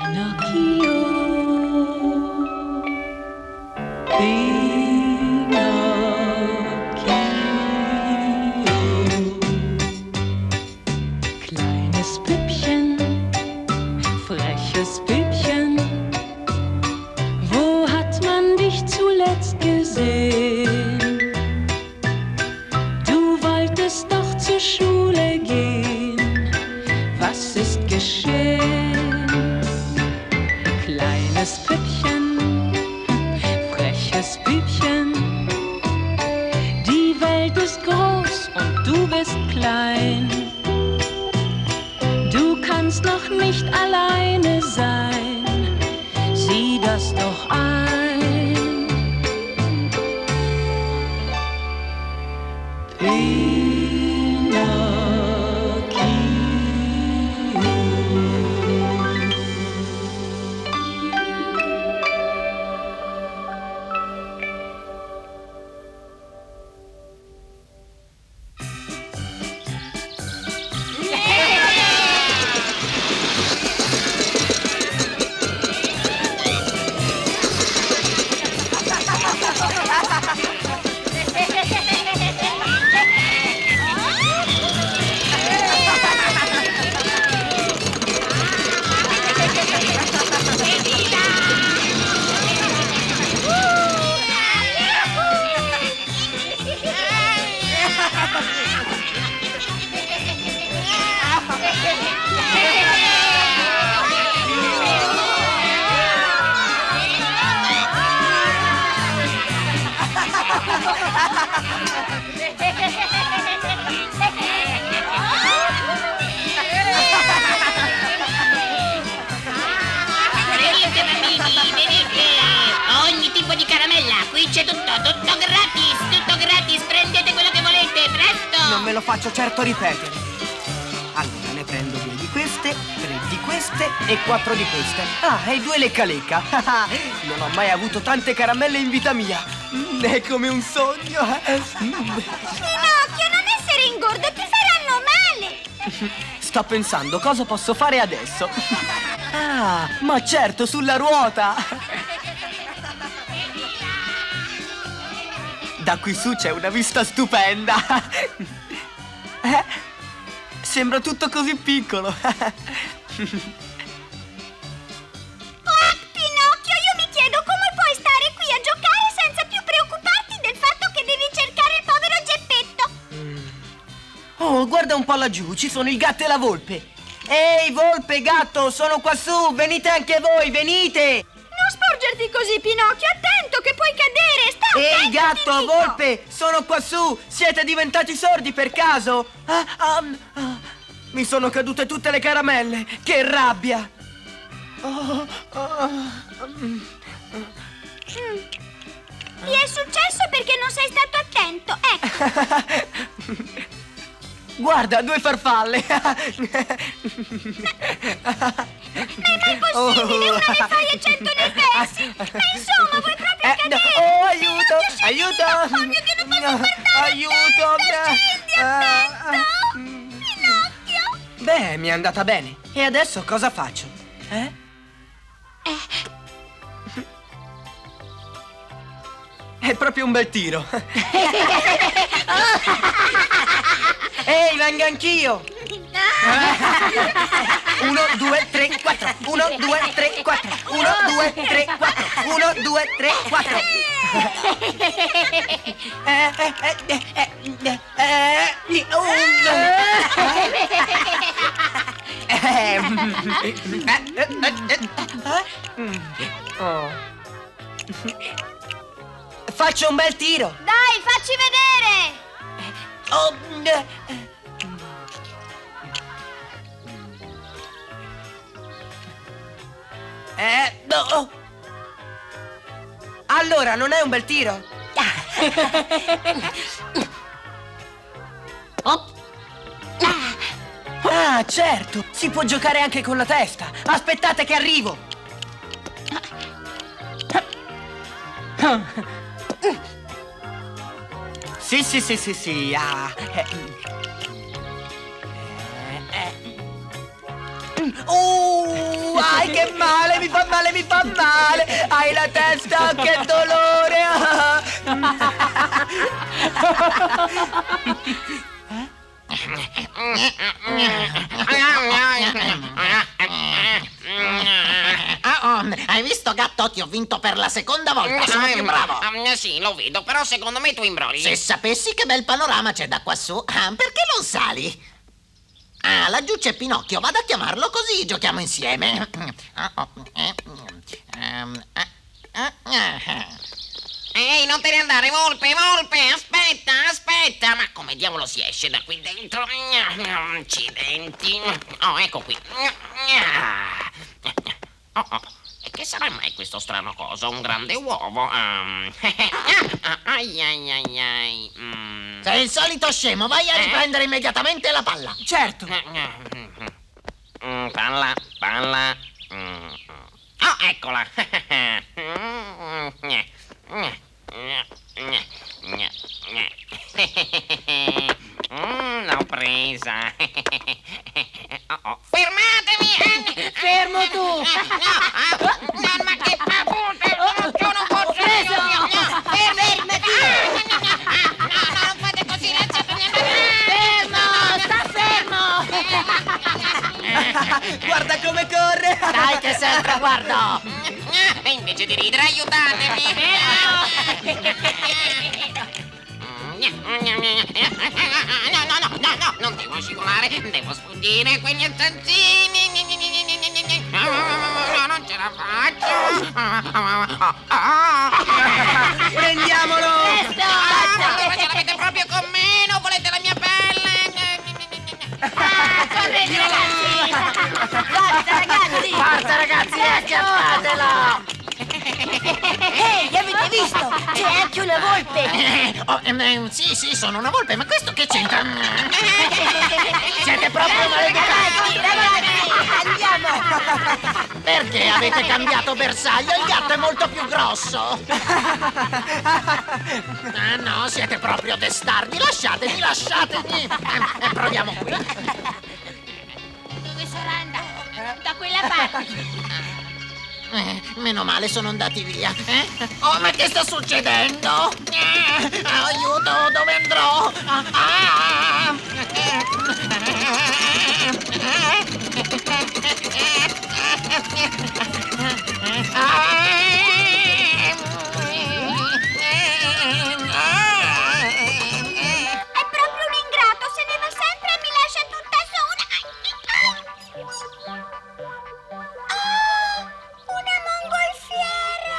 Kleines Püppchen, freches Püppchen, wo hat man dich zuletzt gesehen? Du wolltest doch zur Schule gehen, was ist geschehen? Kleines Püppchen, freches Püppchen, die Welt ist groß und du bist klein. Du kannst noch nicht alleine sein, sieh das doch ein. Venite bambini, venite! Ogni tipo di caramella, qui c'è tutto gratis, prendete quello che volete, presto! Non me lo faccio certo ripetere. Allora ne prendo 2 di queste, 3 di queste e 4 di queste. Ah, e 2 lecca. Non ho mai avuto tante caramelle in vita mia. È come un sogno. Pinocchio, non essere ingordo, ti faranno male! Sto pensando cosa posso fare adesso. Ah, ma certo, sulla ruota. Da qui su c'è una vista stupenda. Sembra tutto così piccolo. Pinocchio, io mi chiedo come puoi stare qui a giocare senza più preoccuparti del fatto che devi cercare il povero Geppetto. Oh, guarda un po' laggiù, ci sono il gatto e la volpe. Ehi, volpe, gatto, sono qua su, venite anche voi, venite! Non sporgerti così, Pinocchio, attento che puoi cadere, sta attento! Ehi, gatto, ti dico. volpe, sono qua su, siete diventati sordi per caso? Mi sono cadute tutte le caramelle, che rabbia! Ti è successo perché non sei stato attento, ecco! Guarda, 2 farfalle! Ma è mai possibile? Una ne fai e 100 ne persi! Ma insomma, vuoi proprio cadere? Oh, aiuto! Aiuto! Pinocchio, che non posso guardare Aiuto! Scendi, attento! Pinocchio! Beh, mi è andata bene. E adesso cosa faccio? È proprio un bel tiro. Ehi, vengo anch'io! 1, 2, 3, 4. 1, 2, 3, 4. 1, 2, 3, 4. 1, 2, 3, 4. Faccio un bel tiro. Dai, facci vedere! No. Allora, non è un bel tiro? Ah, certo! Si può giocare anche con la testa! Aspettate che arrivo! Sì. Ai, che male, mi fa male, mi fa male. Hai la testa, che dolore. Hai visto, gatto? Ti ho vinto per la seconda volta, sono più bravo. Sì, lo vedo, però secondo me tu imbrogli. Se sapessi che bel panorama c'è da quassù, perché non sali? Laggiù c'è Pinocchio, vado a chiamarlo così giochiamo insieme. Ehi, non te ne andare, volpe, volpe, aspetta. Ma come diavolo si esce da qui dentro? Accidenti. Oh, ecco qui. Oh. E che sarà mai questo strano coso? Un grande uovo? Ai. Sei il solito scemo, vai a riprendere immediatamente la palla. Certo. Palla. Oh, eccola. L'ho presa. Fermatevi! Fermo tu! No, ma che papute! Non posso! Fermati! No, non fate così, lasciatemi andare! Sta fermo! Guarda come corre. Dai che sempre guardo. E invece di ridere, aiutatemi! No, non devo scivolare, devo sfuggire quegli stanzini. No, non ce la faccio. Prendiamolo. Allora ce l'avete proprio con me, non volete la mia pelle? Correte, ragazzi! Forza ragazzi, acchiappatelo. Ehi, avete visto? C'è anche una volpe! Sì, sono una volpe, ma questo che c'entra? Siete proprio maleducati! Ragazzi, andiamo! Perché avete cambiato bersaglio? Il gatto è molto più grosso! Ah no, siete proprio testardi! Lasciatemi! Proviamo qui! Dove sarà andato? Da quella parte! Meno male sono andati via. Oh, ma che sta succedendo? Aiuto, dove andrò? È proprio un ingrato, se ne va sempre e mi lascia tutta sola. Una mongolfiera!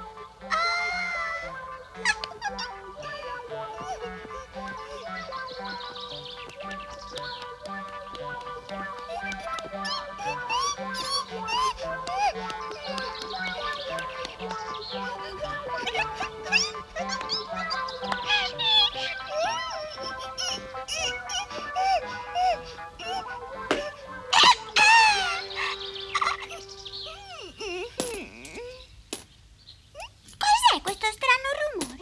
Cos'è questo strano rumore?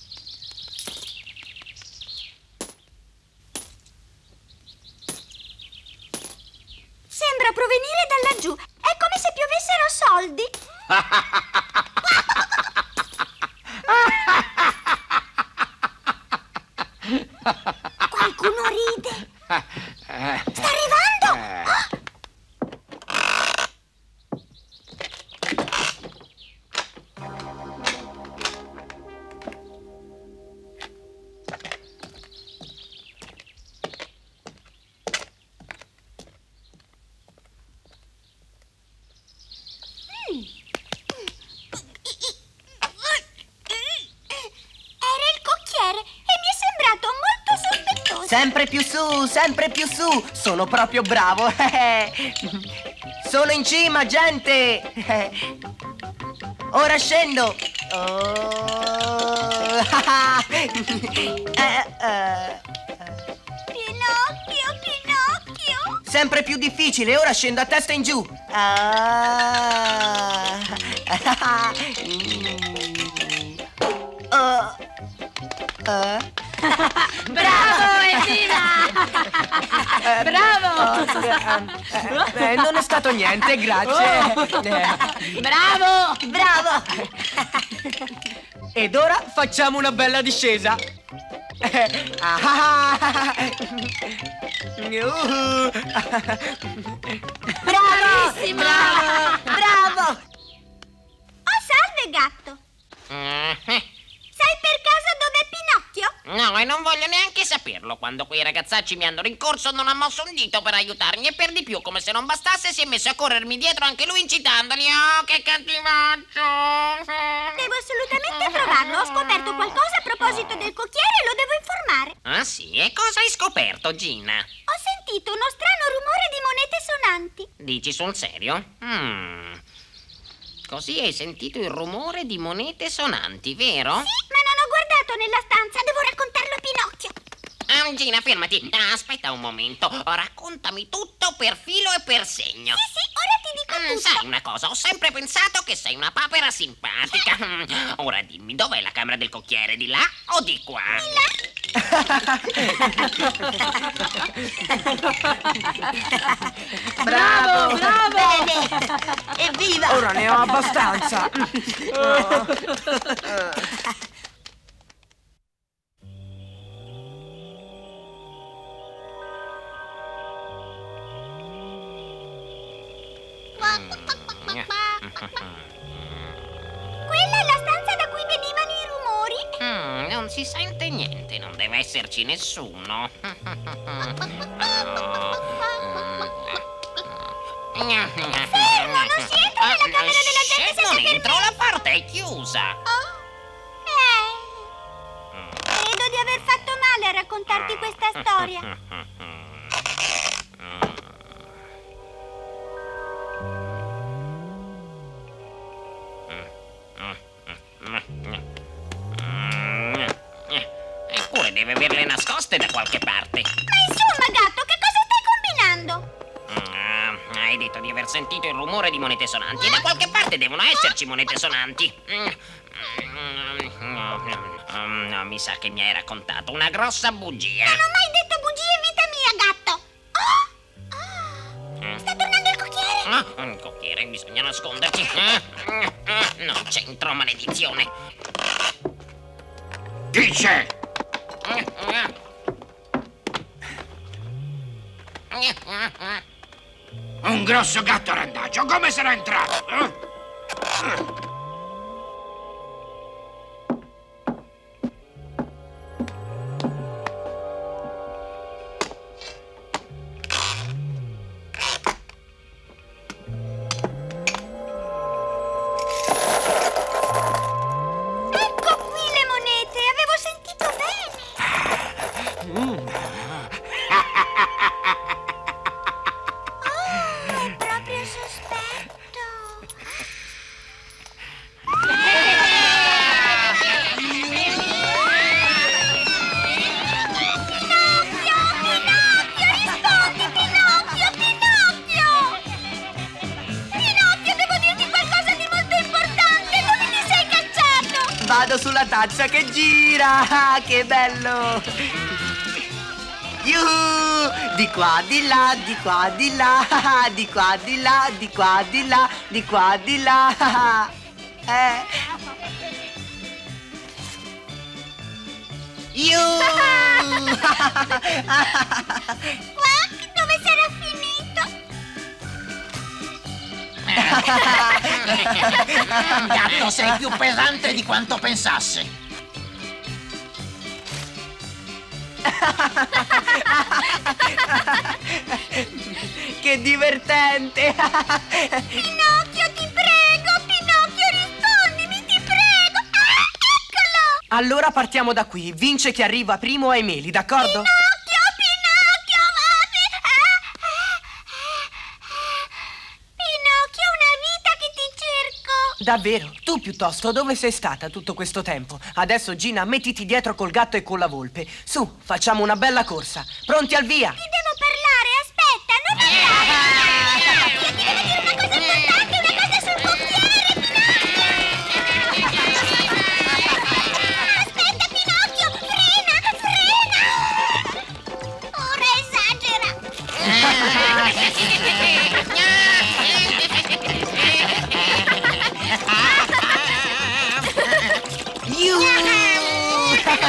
Sembra provenire da laggiù. È come se piovessero soldi. Qualcuno ride. Sta arrivando. Era il cocchiere e mi è sembrato molto sospettoso. Sempre più su. Sono proprio bravo. Sono in cima, gente. Ora scendo. Pinocchio! Sempre più difficile, ora scendo a testa in giù. Bravo, Evviva! Bravo! Non è stato niente, grazie. Bravo! Bravo! Ed ora facciamo una bella discesa. Bravissima! Bravo! Oh, salve, gatto! Sai per caso dov'è Pinocchio? No, e non voglio neanche saperlo. Quando quei ragazzacci mi hanno rincorso non ha mosso un dito per aiutarmi, e per di più, come se non bastasse, si è messo a corrermi dietro anche lui incitandoli. Oh, che cattivaccio! Devo assolutamente trovarlo. Ho scoperto qualcosa a proposito del cocchiere e lo devo informare. Ah sì? E cosa hai scoperto, Gina? Ho sentito uno strano rumore di monete sonanti. Dici sul serio? Così hai sentito il rumore di monete sonanti, vero? Sì, ma non ho guardato nella stanza. Devo raccontarlo a Pinocchio. Gina, fermati. Aspetta un momento. Raccontami tutto per filo e per segno. Sì, ora ti dico tutto. Sai una cosa, ho sempre pensato che sei una papera simpatica. Ora dimmi, dov'è la camera del cocchiere? Di là o di qua? Di là. Bravo! Bravo! Bene. Evviva! Ora ne ho abbastanza. Quella è la stanza da cui venivano i rumori. Non si sente niente, non deve esserci nessuno. Fermo, non si entra nella camera della gente Se senza non entro, permesso. la porta è chiusa. Credo di aver fatto male a raccontarti questa storia. Eppure deve averle nascoste da qualche parte. Ma insomma, gatto, che cosa stai combinando? Hai detto di aver sentito il rumore di monete sonanti, e da qualche parte devono esserci monete sonanti. No, mi sa che mi hai raccontato una grossa bugia. Non ho mai detto bugie in vita mia, gatto. Sta tornando il cocchiere. Un cocchiere, bisogna nasconderci. Non c'entro, maledizione. Chi c'è? Un grosso gatto randagio, come sarà entrato? Ecco qui le monete, avevo sentito bene. È proprio sospetto. Pinocchio, rispondi, Pinocchio, Pinocchio! Pinocchio, devo dirti qualcosa di molto importante. Dove ti sei cacciato? Vado sulla tazza che gira. Che bello. Yuhu! Di qua, di là, di qua, di là. Di qua, di là, di qua, di là, di qua, di là. Yuhu! Quack, dove sarà finito? Gatto, sei più pesante di quanto pensassi. Che divertente. Pinocchio, ti prego! Pinocchio, rispondimi, ti prego! Eccolo! Allora partiamo da qui. Vince chi arriva primo ai meli, d'accordo? Pinocchio, Pinocchio, Pinocchio, una vita che ti cerco! Davvero? Tu piuttosto, dove sei stata tutto questo tempo? Adesso, Gina, mettiti dietro col gatto e con la volpe. Su, facciamo una bella corsa. Pronti al via? Ti devo parlare, aspetta, non andare! Io ti devo dire una cosa importante, una cosa sul cocchiere, Pinocchio! Aspetta, Pinocchio, frena, frena! Ora è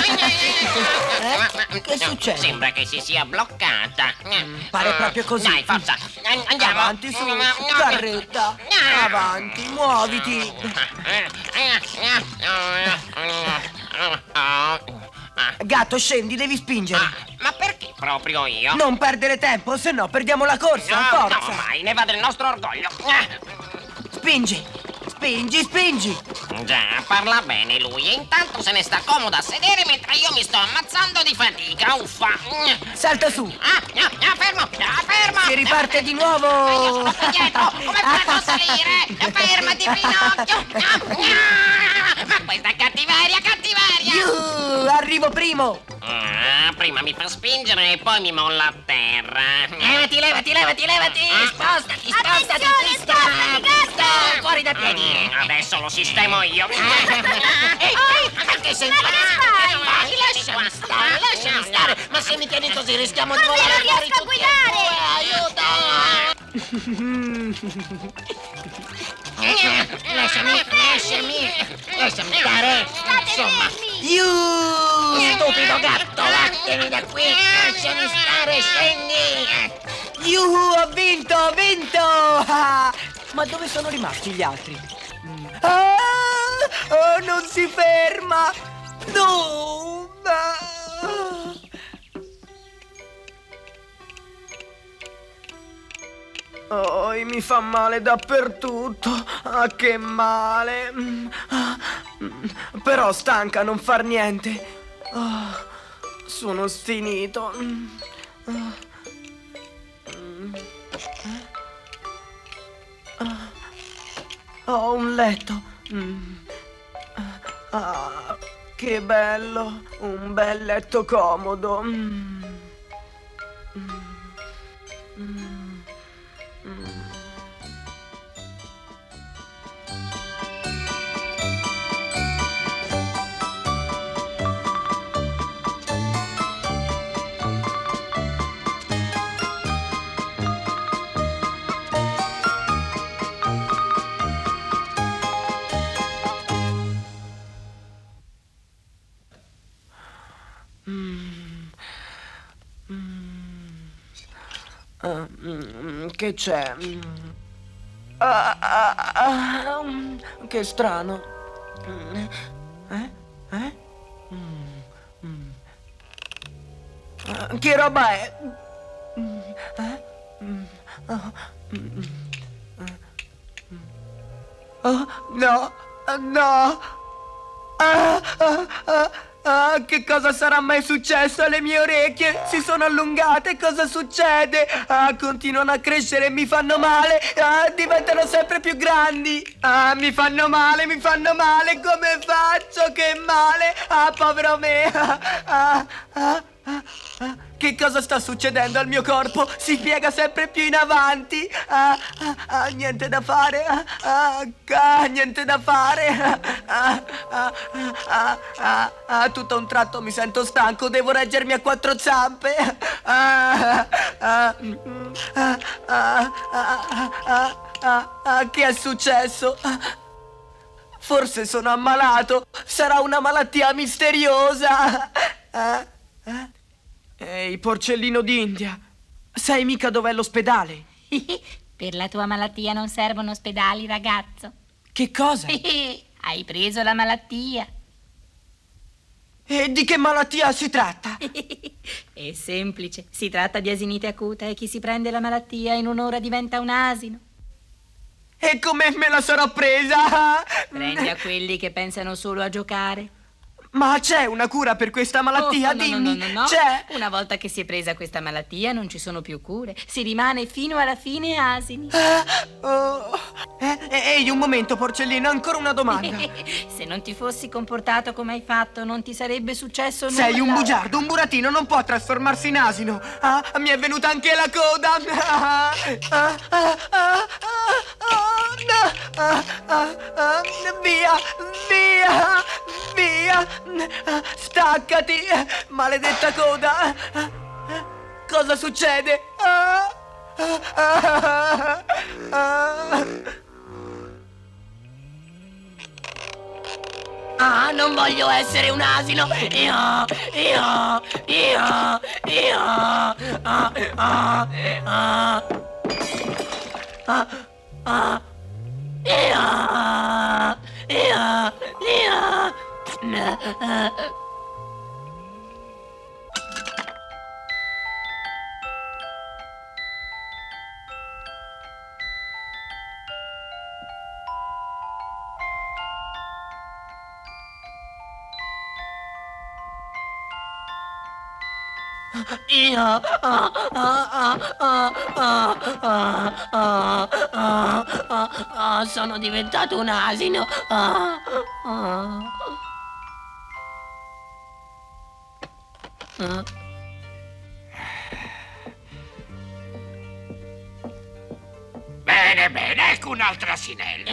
Che succede? Sembra che si sia bloccata. Pare proprio così. Dai, forza. Andiamo. Avanti su, carretta. Avanti, muoviti. Gatto, scendi, devi spingere. Ma perché proprio io? Non perdere tempo, se no perdiamo la corsa. No, Forza. no, mai, ne va del nostro orgoglio. Spingi, spingi, spingi. Già, parla bene lui. E intanto se ne sta comodo a sedere mentre io mi sto ammazzando di fatica. Uffa. Salta su. Fermo, fermo. Si riparte di Io nuovo. sono qui dietro. Come faccio a salire? Fermati, Pinocchio. Ma questa è cattiveria, cattiveria. Arrivo primo. Prima mi fa spingere e poi mi molla a terra. Levati. Spostati. Attenzione, spostati, gatto! Fuori da piedi. Adesso lo sistemo io. Ma che sei? Ma che fai? Vai, lasciami stare. Ma se mi tieni così rischiamo di Ma volare non fuori riesco a tutti e guidare! aiuto! Lasciami stare. Insomma, stupido gatto, vattene da qui. Lasciami stare, scendi. Ho vinto, ho vinto. Ma dove sono rimasti gli altri? Oh, non si ferma. No. Oh, mi fa male dappertutto. Ah, che male. Però stanca a non far niente. Sono sfinito. Ho un letto. Che bello. Un bel letto comodo. Che c'è? Che strano. Che roba è? Oh, no, no. Che cosa sarà mai successo alle mie orecchie? Si sono allungate, cosa succede? Continuano a crescere e mi fanno male. Diventano sempre più grandi. Mi fanno male, come faccio? Che male. Povero me. Che cosa sta succedendo al mio corpo? Si piega sempre più in avanti. Niente da fare. Niente da fare. Tutto a un tratto mi sento stanco. Devo reggermi a quattro zampe. Che è successo? Forse sono ammalato. Sarà una malattia misteriosa. Ehi, porcellino d'India, sai mica dov'è l'ospedale? Per la tua malattia non servono ospedali, ragazzo. Che cosa? Hai preso la malattia. E di che malattia si tratta? È semplice, si tratta di asinite acuta e chi si prende la malattia in un'ora diventa un asino. E come me la sarò presa? Prendi a quelli che pensano solo a giocare. Ma c'è una cura per questa malattia, no, dimmi. No. C'è? Una volta che si è presa questa malattia non ci sono più cure. Si rimane fino alla fine asini. Ehi, un momento, porcellino, ancora una domanda. Se non ti fossi comportato come hai fatto, non ti sarebbe successo nulla. Sei un bugiardo, un burattino non può trasformarsi in asino. Mi è venuta anche la coda. Via. Staccati, maledetta coda. Cosa succede? Ah, non voglio essere un asino. Sono diventato un asino. Bene, bene, ecco un'altra asinella.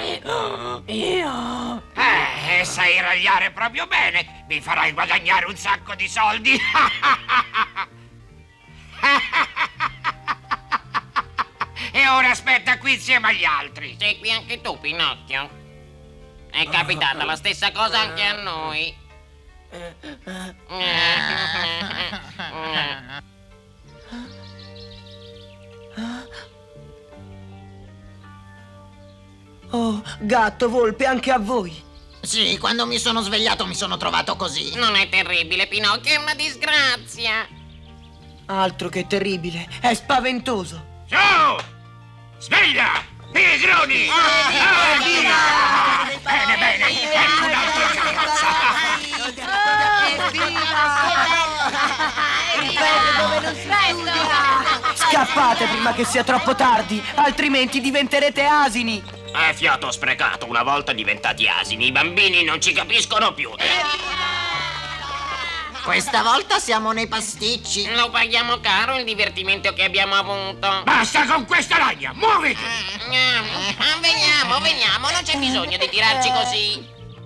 Sai ragliare proprio bene. Mi farai guadagnare un sacco di soldi. E ora aspetta qui insieme agli altri. Sei qui anche tu, Pinocchio. È capitata la stessa cosa anche a noi. Oh, gatto, volpe, anche a voi. Sì, quando mi sono svegliato mi sono trovato così. Non è terribile, Pinocchio, è una disgrazia. Altro che terribile, è spaventoso. Su! Sveglia! Pigroni! Bene, bene, ecco un'altra carrozza. Scappate prima che sia troppo tardi, altrimenti diventerete asini. È fiato sprecato, una volta diventati asini, i bambini non ci capiscono più. Questa volta siamo nei pasticci. Lo paghiamo caro il divertimento che abbiamo avuto. Basta con questa lagna, muoviti! Veniamo, non c'è bisogno di tirarci così.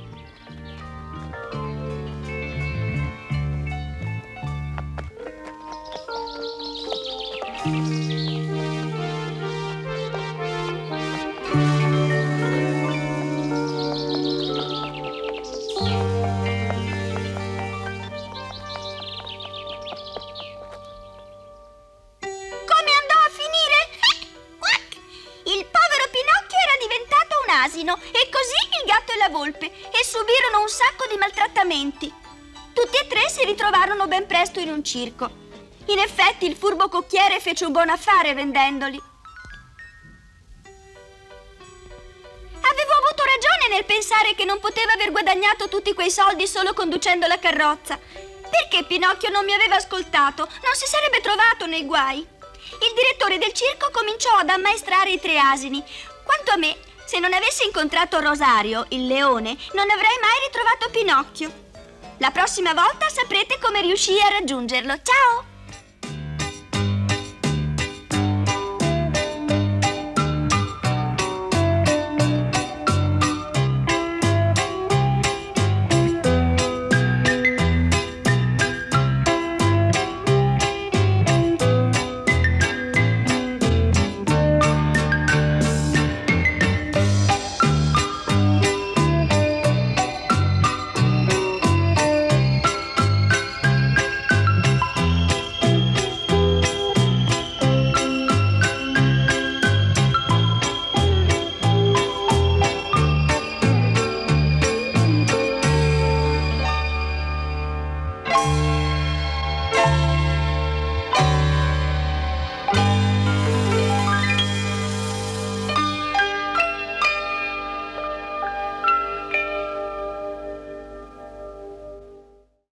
E così il gatto e la volpe e subirono un sacco di maltrattamenti. Tutti e tre si ritrovarono ben presto in un circo. In effetti il furbo cocchiere fece un buon affare vendendoli. Avevo avuto ragione nel pensare che non poteva aver guadagnato tutti quei soldi solo conducendo la carrozza. Perché Pinocchio non mi aveva ascoltato? Non si sarebbe trovato nei guai. Il direttore del circo cominciò ad ammaestrare i tre asini. Quanto a me, se non avessi incontrato Rosario, il leone, non avrei mai ritrovato Pinocchio. La prossima volta saprete come riuscii a raggiungerlo. Ciao!